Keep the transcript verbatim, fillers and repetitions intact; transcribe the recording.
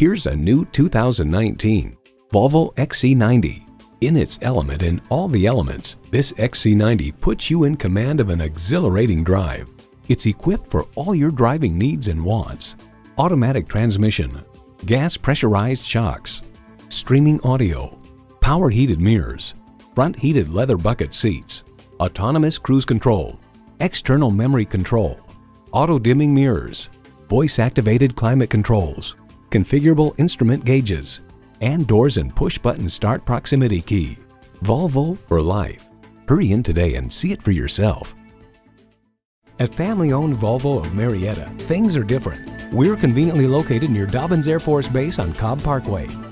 Here's a new two thousand nineteen Volvo X C ninety. In its element in all the elements, this X C ninety puts you in command of an exhilarating drive. It's equipped for all your driving needs and wants. Automatic transmission, gas pressurized shocks, streaming audio, power heated mirrors, front heated leather bucket seats, autonomous cruise control, external memory control, auto dimming mirrors, voice activated climate controls, configurable instrument gauges, and doors and push button start proximity key. Volvo for life. Hurry in today and see it for yourself. At family-owned Volvo of Marietta, things are different. We're conveniently located near Dobbins Air Force Base on Cobb Parkway.